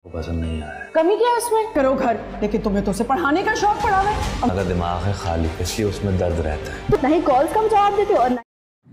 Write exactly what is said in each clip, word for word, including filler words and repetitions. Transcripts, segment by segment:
पसंद नहीं आया। कमी क्या है उसमें? करो घर, लेकिन तुम्हें तो उसे पढ़ाने का शौक पड़ा है। मेरा दिमाग है खाली, इसलिए उसमें दर्द रहता है। नहीं कॉल्स का जवाब देते हो और नहीं।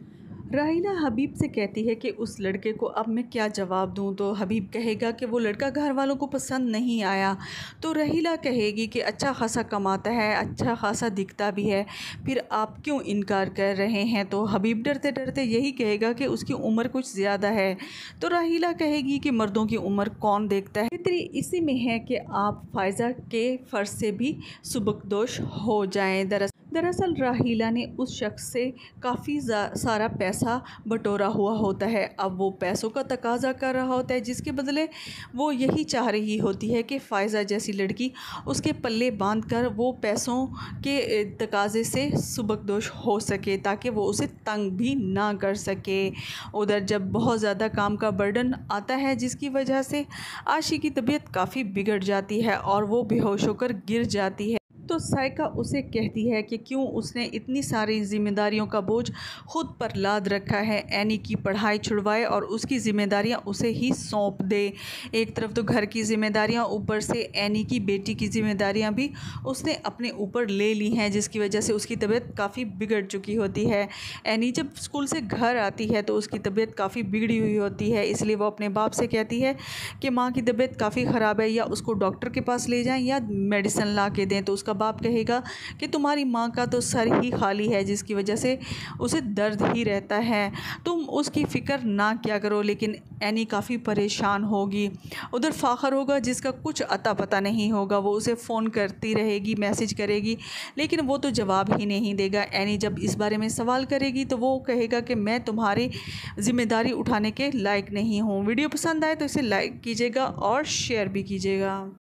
राहीला हबीब से कहती है कि उस लड़के को अब मैं क्या जवाब दूं। तो हबीब कहेगा कि वो लड़का घर वालों को पसंद नहीं आया। तो राहीला कहेगी कि अच्छा खासा कमाता है, अच्छा खासा दिखता भी है, फिर आप क्यों इनकार कर रहे हैं। तो हबीब डरते डरते यही कहेगा कि उसकी उम्र कुछ ज़्यादा है। तो राहीला कहेगी कि मर्दों की उम्र कौन देखता है। फितरी इसी में है कि आप फ़ायज़ा के फ़र्ज से भी सुबकदोश हो जाएँ। दरअसल दरअसल राहीला ने उस शख्स से काफ़ी सारा पैसा बटोरा हुआ होता है। अब वो पैसों का तकाज़ा कर रहा होता है, जिसके बदले वो यही चाह रही होती है कि फ़ायज़ा जैसी लड़की उसके पल्ले बांध कर वो पैसों के तकाज़े से सुबकदोश हो सके, ताकि वो उसे तंग भी ना कर सके। उधर जब बहुत ज़्यादा काम का बर्डन आता है, जिसकी वजह से आशी की तबीयत काफ़ी बिगड़ जाती है और वो बेहोश होकर गिर जाती है। तो साइका उसे कहती है कि क्यों उसने इतनी सारी ज़िम्मेदारियों का बोझ खुद पर लाद रखा है। एनी की पढ़ाई छुड़वाए और उसकी ज़िम्मेदारियां उसे ही सौंप दे। एक तरफ तो घर की ज़िम्मेदारियां, ऊपर से एनी की बेटी की ज़िम्मेदारियां भी उसने अपने ऊपर ले ली हैं, जिसकी वजह से उसकी तबीयत काफ़ी बिगड़ चुकी होती है। एनी जब स्कूल से घर आती है तो उसकी तबीयत काफ़ी बिगड़ी हुई होती है, इसलिए वो अपने बाप से कहती है कि माँ की तबीयत काफ़ी ख़राब है, या उसको डॉक्टर के पास ले जाएँ या मेडिसिन ला के दें। तो उसका बाप कहेगा कि तुम्हारी माँ का तो सर ही खाली है, जिसकी वजह से उसे दर्द ही रहता है, तुम उसकी फ़िक्र ना क्या करो। लेकिन एनी काफ़ी परेशान होगी। उधर फ़ाखर होगा, जिसका कुछ अता पता नहीं होगा। वो उसे फ़ोन करती रहेगी, मैसेज करेगी, लेकिन वो तो जवाब ही नहीं देगा। एनी जब इस बारे में सवाल करेगी तो वो कहेगा कि मैं तुम्हारी ज़िम्मेदारी उठाने के लायक नहीं हूँ। वीडियो पसंद आए तो इसे लाइक कीजिएगा और शेयर भी कीजिएगा।